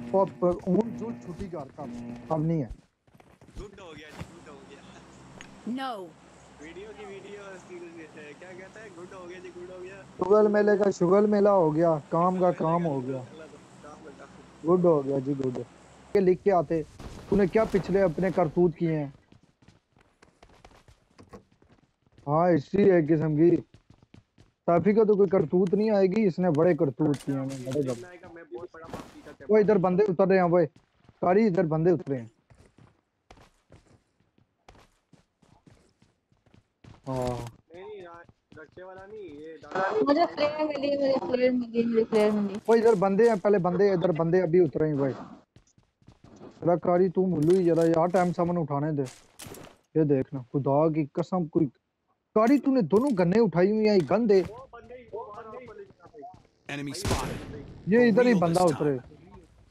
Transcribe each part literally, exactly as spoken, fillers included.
और उन जो छुट्टी करता अब नहीं है। गुड हो गया जी, गुड हो गया। नो वीडियो की वीडियो है, क्या कहता है, गुड हो गया जी, गुड हो गया। शुगल मेले का शुगल मेला हो गया, काम का काम हो गया, काम का काम। गुड हो गया जी गुड। ये लिख के आते तूने क्या पिछले अपने करतूत किए हैं। हाँ इसी एक किस्म की साफी का तो कोई करतूत नहीं आएगी, इसने बड़े करतूत किए हैं बड़े बड़े। मैं बहुत बड़ा माफी का वो इधर बंदे उतर रहे हैं, वो कारी इधर बंदे उतरे हैं। हाँ नहीं रक्षे वाला नहीं, ये मुझे फ्लेयर मिली, मुझे फ्लेयर मिली, मुझे फ्लेयर मिली। वो इधर बंदे हैं, पहले बंदे इधर बंदे अभी उतरे हैं भाई। जरा कारी तू मुल्लू ही जरा यार टाइम सामान उठाने दे। ये देखना खुदा की कसम, कोई कारी तूने दोनों गन्ने उठाई हुई है, गन दे। Enemy spotted. ये इधर ही For real बंदा this उतरे। time.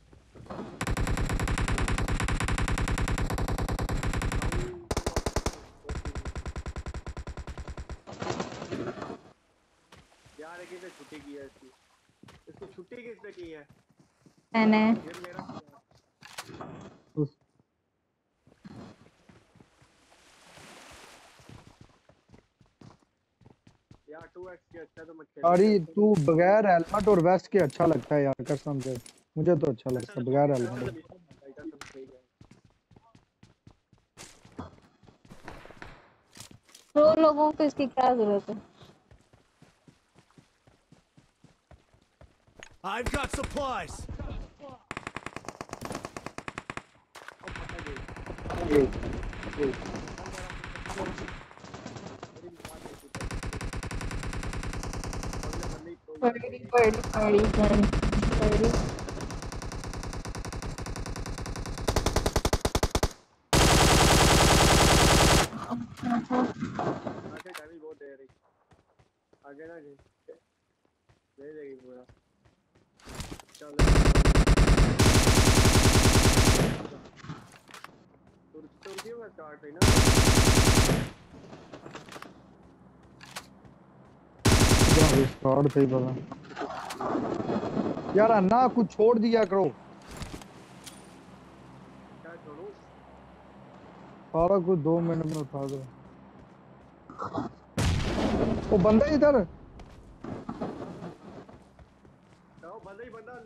यार किसने छुट्टी की है इसकी, इसकी छुट्टी किसने की है? मैंने ये मेरा उस यार टू एक्स के अच्छा तो मत खेल। कारी तू बगैर हेलमेट और वेस्ट के अच्छा लगता है यार कसम से, मुझे तो अच्छा लगता है बगैर हेलमेट। प्रो लोगों को इसकी क्या जरूरत है? I've got supplies. बड़ी बड़ी बड़ी बड़ी आगे टाइमिंग बहुत दे रही, आगे ना जी ले जाएगी पूरा। चलो तुर्कियों का स्टार्ट है ना स्टार्ट थे पता यार अन्ना कुछ छोड़ दिया करो। क्या छोड़ूं? सारा कुछ दो मिनट में उठा दो। वो बंदा इधर तो बंदा ही बंदा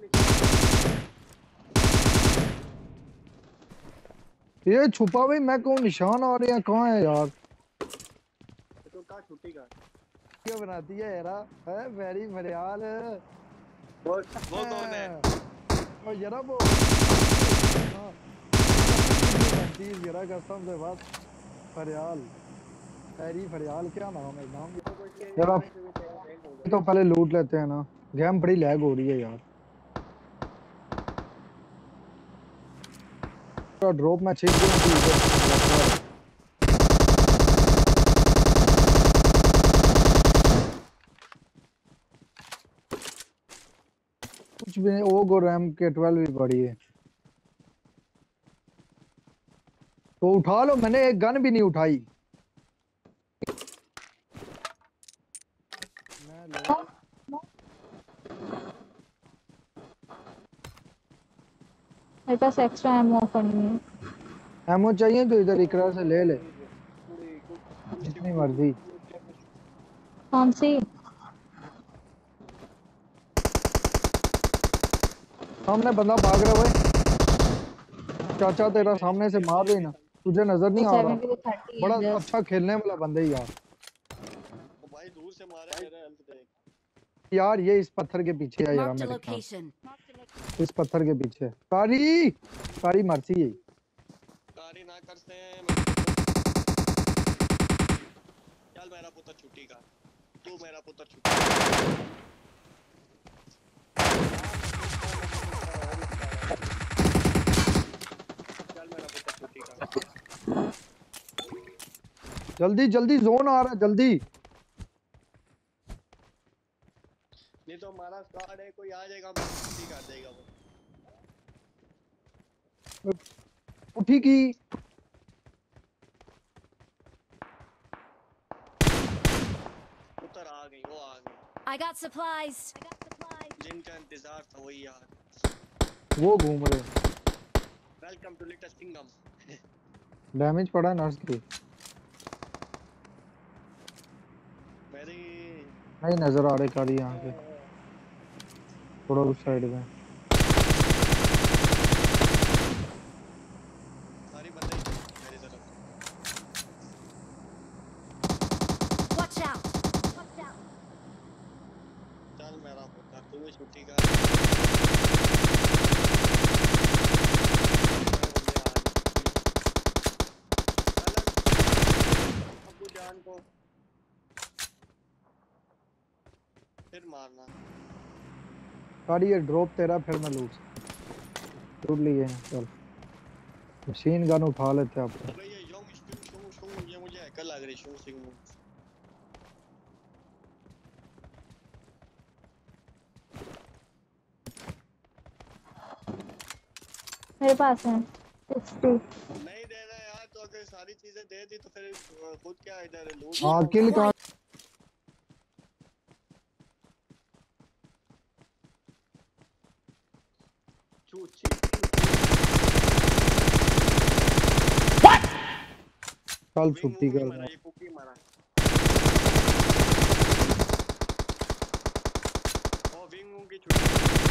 ये छुपा भाई, मैं कहूँ निशान आ रहे हैं कहाँ है यार। तो कहाँ छुट्टी का क्या बनाती है यारा है वेरी मरियाल। वो वो कौन है? ओ यारा वो बनती है यारा कसम से बात। फरियाल हैरी फरियाल क्या नाम है नाम यार। तो पहले लूट लेते हैं ना, गेम बड़ी लैग हो रही है यार। ड्रॉप में चेक कुछ भी नहीं। ओ गो रैम के ट्वेल्व भी पड़ी है तो उठा लो, मैंने एक गन भी नहीं उठाई। मैं लो मेरे पास एक्स्ट्रा एमो पड़ी है। एमो चाहिए तो इधर इकरा से ले ले जितनी मर्जी। कौन सी? सामने बंदा भाग रहा है, चाचा तेरा सामने से मार रही ना, तुझे नजर नहीं आ रहा। सेवेंटी टू थर्टी बड़ा है अच्छा खेलने वाला बंदा ही यार। भाई दूर से मारा है, मेरा हेल्थ देख यार ये इस पत्थर के पीछे है यार, मेरे ख्याल इस पत्थर के पीछे। कारी कारी मरती है कारी ना करते हैं। चल मेरा पुत्र छुट्टी का, तू मेरा पुत्र छुट्टी जल्दी जल्दी जोन आ रहा है जल्दी। नहीं तो हमारा स्क्वाड है, कोई आ जाएगा छुट्टी कर देगा वो। उठी की उतर आ गई, वो आ गई। I got supplies. जिनका इंतजार था वही यार। वो घूम रहे। Welcome to little kingdom. Damage पड़ा नर्स की मेरी नहीं नजर आ रहे कारी यहाँ पे थोड़ा उस साइड में। सारी बंदे ही मेरी तरफ। Watch out! Watch out! चल मेरा पुत्र तू भी छुट्टी कर। अबू जान को फिर मारना। कारी ये ड्रॉप तेरा फिर मैं लूट लूट लिए हैं। चल मशीन गन उठा लेते हैं आप। अबे ये योंग शू शू शू ये मुझे हैकर लग रही शू सिंह। मेरे पास है सिक्सटी। नहीं देना यार तो अगर सारी चीजें दे दी तो फिर खुद क्या इधर लूट। हाँ किल का चूची कल छुट्टी कर मारा ये कुकी मारा। ओ विंग वूंग की छुट्टी।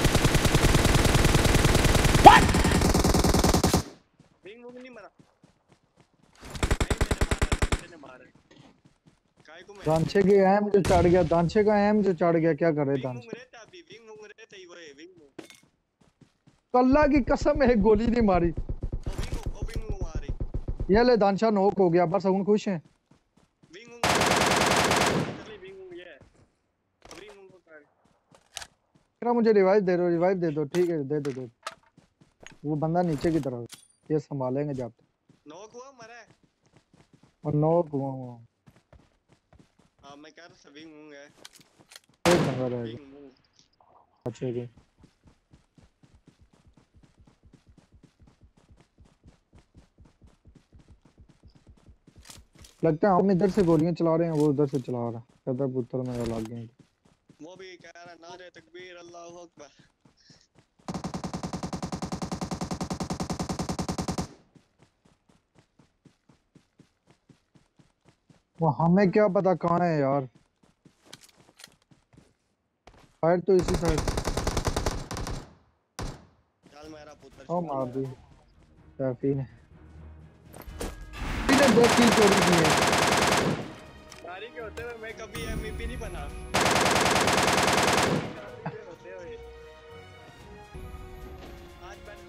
विंग वूंग नहीं मारा। नहीं मैंने मारा काय को मैं दांचे के एम जो चढ़ गया दांचे का एम जो चढ़ गया क्या करे विंग वूंग दांचे रहता अभी विंग वूंग रहता ही वो है विंग वूंग। अल्लाह की कसम एक गोली नहीं मारी। ओ विंग वूंग ओ विंग वूंग मारी। ये ले दांचा नोक हो गया बस हम खुश हैं। विंग वूंग चले विंग वूंग ये विंग वूंग को कर। तेरा मुझे रिवाइव दे दो रिवाइव दे दो ठीक है दे दो दे दो। वो बंदा नीचे की तरफ ये संभालेंगे जब तक नॉक हुआ मरा है। और नोक हुआ हुआ हां मैं कह रहा था विंग वूंग है। एक बंदा रहेगा विंग वूंग अच्छे की। लगता है हम इधर से गोलियां चला रहे हैं वो उधर से चला रहा है कहता पुत्र मेरा लग गया। वो भी कह रहा नारे तकबीर अल्लाहू अकबर। वो हमें क्या पता कहाँ है यार। फायर तो इसी साइड चल मेरा पुत्र ओ मार दी छुट्टी कैफी ने इधर दो किल चोरी की है। सारी के होते हुए मैं कभी एमवीपी नहीं बना। होते हुए आज मैंने